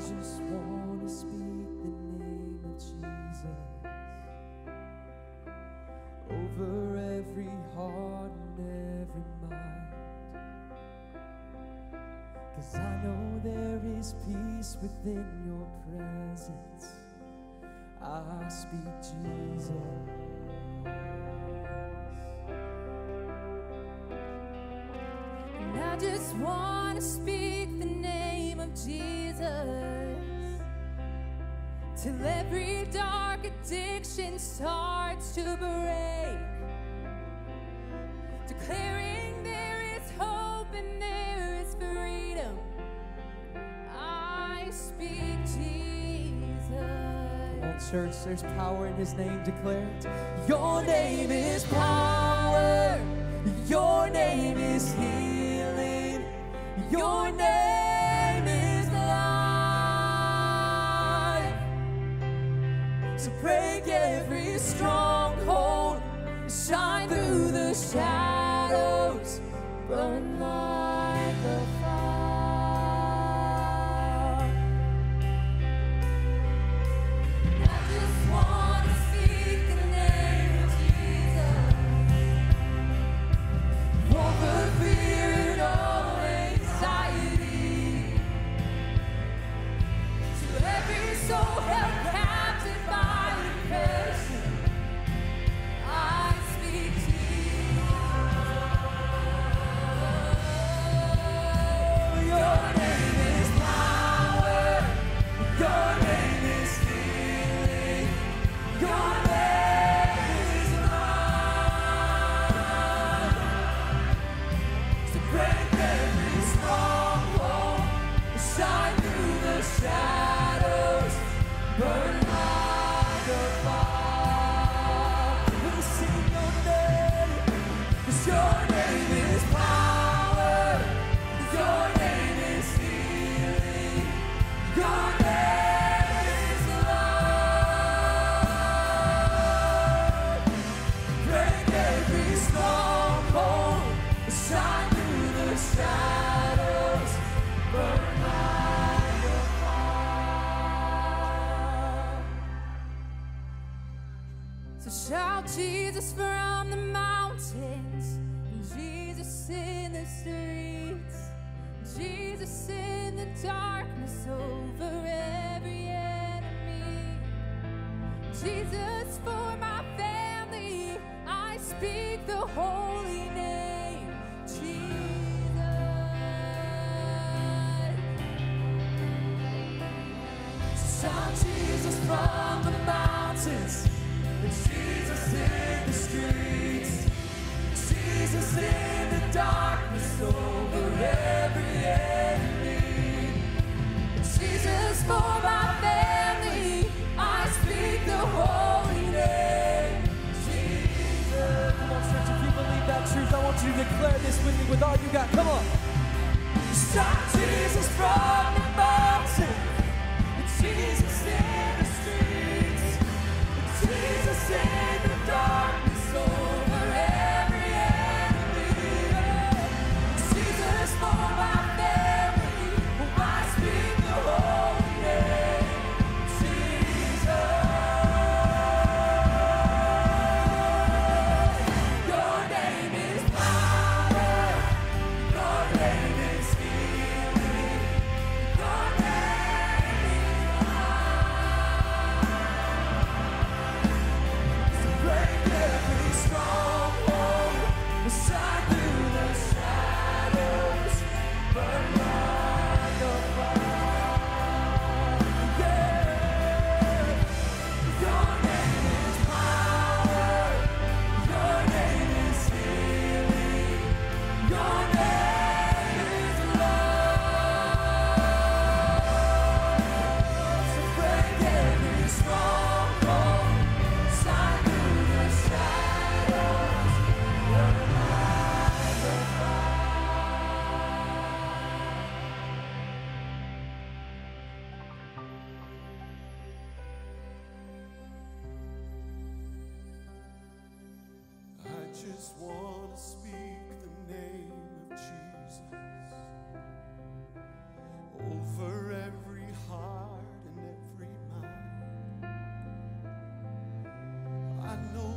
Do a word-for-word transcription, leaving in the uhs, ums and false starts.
just want to speak the name of Jesus over every heart and every mind, 'cause I know there is peace within your presence. I speak Jesus. And I just want to speak the name of Jesus till every dark addiction starts to break, declaring there is hope and there is freedom. I speak Jesus. Come on, church, there's power in his name. Declare it. Your name is power. Your name is healing. Your name is life. So break every stronghold, shine through the shadows, burn like a fire. I just want to speak the name of Jesus over fear and all anxiety, to every soul held captive by depression. I speak Jesus. Your name is power. Your name is healing. Your name is life. So break every stronghold, shine through the shadows, burn like a fire. We sing your name, 'cause your name is power. Your name is healing. Your name is love. Break every stronghold, shine through the shadows, burn like a fire. So shout Jesus from the mountains, and Jesus in the streets, Jesus in the darkness over every enemy, Jesus for my family. I speak the holy name, Jesus. Shout Jesus from the mountains, and Jesus in the streets, Jesus in the darkness over every enemy, Jesus for my family. I speak the holy name, Jesus. Come on, church, if you believe that truth, I want you to declare this with me with all you got. Come on. Shout Jesus from the mountain, and Jesus in the streets, and Jesus in the darkness over every enemy, Jesus for my family. Oh, I speak the holy name, Jesus. Your name is power. Your name is healing. Your name is life. So break every stronghold, shine through the shadows, burn like a fire. Yeah. Your name is power. Your name is healing. Your name is love. So break every stronghold, shine through the shadows, burn like a I just want to speak the name of Jesus over every heart I know